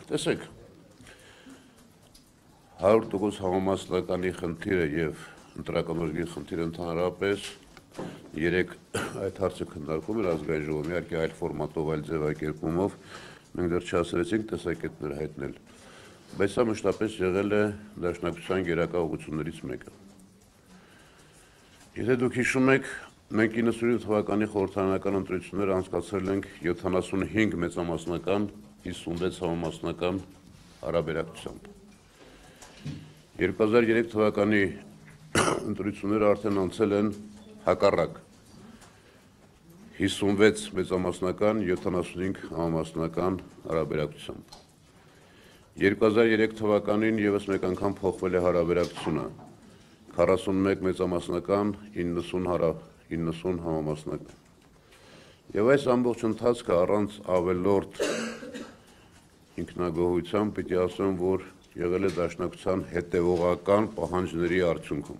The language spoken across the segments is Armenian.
Տեսեք, 100% համամասնականի խնդիրը եւ ընտրական օրենքի խնդիրը ընդհանրապես երեք այդ հարցը քննարկում էր ազգային ժողովում, իհարկե այլ ֆորմատով, այլ ձևակերպումով, մենք դեռ չհասցրեցինք տեսակետներ հայտնել, բայց սա մշտապես եղել է Դաշնակցության գերակա ուղղություններից մեկը։ Եթե դուք հիշում եք, մենք 97 թվականի խորհրդարանական ընտրությունները անցկացրել ենք 75 մեծամասնական, 56 համամասնական հարաբերակցությամբ։ 2003 թվականի ընտրությունները արդեն անցել են հակառակ 56 մեծամասնական, 75 համամասնական հարաբերակցությամբ։ 2003 թվականին ևս մեկ անգամ փոխվել է հարաբերակցությունը 41 մեծամասնական, 90 համամասնական։ Եվ այս ամբողջ ընթացքը առանց ավելորդ ինքնագոհությամբ պիտի ասեմ, որ եղել է Դաշնակցության հետևողական պահանջների արդյունքում։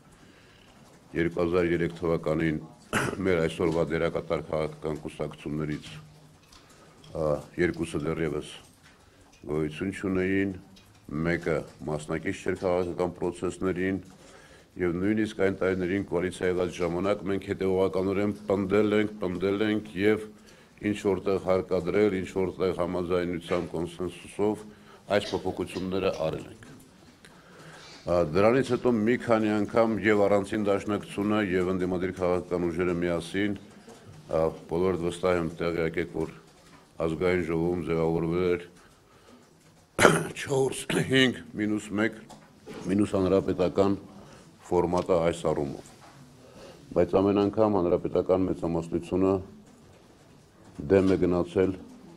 2003 թվականին մեր այսօրվա դերակատար քաղաքական կուսակցություններից երկուսը դեռևս գոյություն չունեին, մեկը մասնակից չէր քաղաքական պրոցեսներին եւ նույնիսկ այն տարիներին կոալիցիա եղած ժամանակ մենք հետևողականորեն պնդել ենք եւ ինչ որտեղ հարկադրել, ինչ որտեղ համաձայնությամբ կոնսենսուսով այս փոփոխությունները արել ենք։ Դրանից հետո մի քանի անգամ եւ առանցին Դաշնակցությունը եւ ընդդիմադիր քաղաքական ուժերը միասին բոլորդ վստահ եմ տեղյակ եք, որ ազգային ժողովում ձևավորվել էր 4-5 մինուս 1 մինուս հանրապետական ֆորմատը այս առումով, բայց ամեն անգամ հանրապետական մեծամասնությունը դեմ է գնացել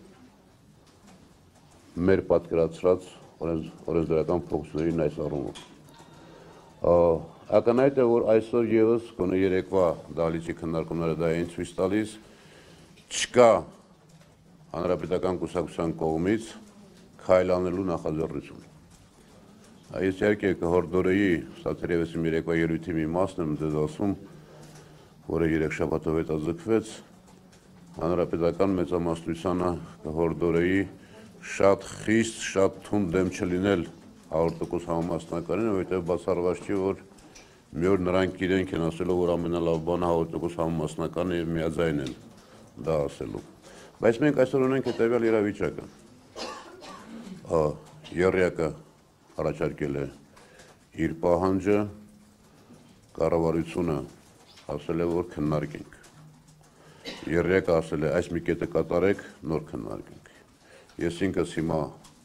մեր պատկերացրած օրենսդրական փոփոխություններին այս առումով։ Ակնհայտ է, որ այսօր ևս գոնե երեկվա դահլիճի քննարկումները դա էին ցույց տալիս, չկա հանրապետական կուսակցության կողմից քայլ անելու նախաձեռնություն։ Ես իհարկե կհորդորեի, սա թերևս իմ երեկվա ելույթի մի մասն եմ ձեզ ասում, որը 3 շաբաթով հետաձգվեց, հանրապետական մեծամասնությանը կհորդորեի շատ խիստ, շատ թունդ դեմ չլինել 100% համամասնականին, որովհետև բացառված չի, որ մի օր նրանք իրենք են ասելով, որ ամենալավ բանը 100% համամասնականը եւ միաձայն են դա ասելու։ Բայց մենք այսօր ունենք հետեւյալ իրավիճակը։ Եռյակը առաջարկել է իր պահանջը, կառավարությունը ասել է, որ քննարկենք։ Եռյակը ասել է, այս մի կետը կատարեք, նոր քննարկենք։ Ես ինքս հիմա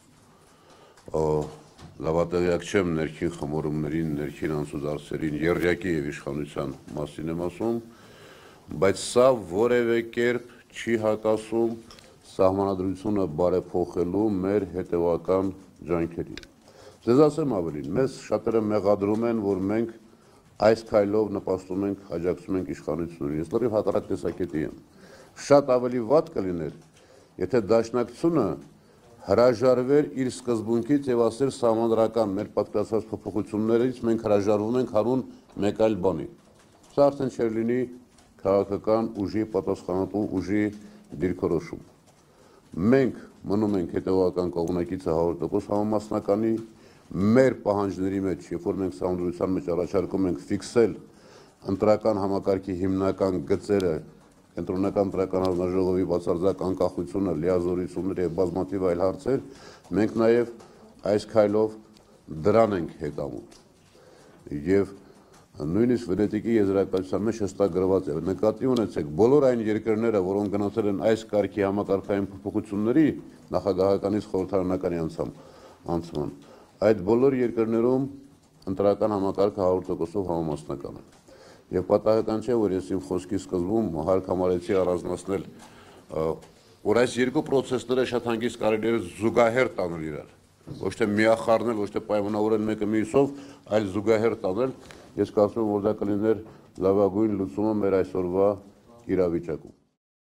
լավատեղյակ չեմ ներքին խմորումներին, ներքին անցուդարձերին, եռյակի եւ իշխանության մասին եմ ասում, բայց սա որևէ կերպ չի հակասում սահմանադրությունը բարեփոխելու մեր հետևական ջանքերին։ Ձեզ ասեմ ավելին, մեզ շատերը մեղադրում են, որ մենք այս քայլով նպաստում ենք, աջակցում ենք իշխանություններին։ Ես լրիվ հակառակ տեսակետի եմ։ Շատ ավելի վատ կլիներ, եթե Դաշնակցությունը հրաժարվեր իր սկզբունքից եւ ասեր սահմանադրական մեր պատկերացրած փոփոխություններից մենք հրաժարվում ենք հանուն մեկ այլ բանի։ Սա արդեն չէր լինի քաղաքական ուժի պատասխանատու ուժի դիրքորոշում։ Մենք մնում ենք հետևողական կողմնակիցը 100% համամասնականի, մեր պահանջների մեջ, երբ որ մենք սահմանադրության մեջ առաջարկում ենք ֆիքսել ընտրական համակարգի հիմնական գծերը, Կենտրոնական ընտրական հանձնաժողովի բացարձակ անկախությունը, լիազորությունները եւ բազմաթիվ այլ հարցեր, մենք նաեւ այս քայլով դրան ենք հետամուտ։ Եվ նույնիսկ Վենետիկի եզրակացության մեջ հստակ գրված է. նկատի ունեցեք, բոլոր այն երկրները, որոնք գնացել են այս կարգի համակարգային փոփոխությունների նախագահականից խորհրդարանականի անցման, այդ բոլոր երկրներում ընտրական համակարգը 100%-ով համամասնական է։ Եվ պատահական չէ, որ ես իմ խոսքի սկզբում հարկ համարեցի առանձնացնել, որ այս երկու պրոցեսները շատ հանգիստ կարելի է զուգահեռ տանել իրար, ոչ թե միախառնել, ոչ թե պայմանավորել մեկը մյուսով, այլ զուգահեռ տանել, ես կարծում եմ, որ դա կլիներ լավագույն լուծումը մեր այսօրվա իրավիճակում։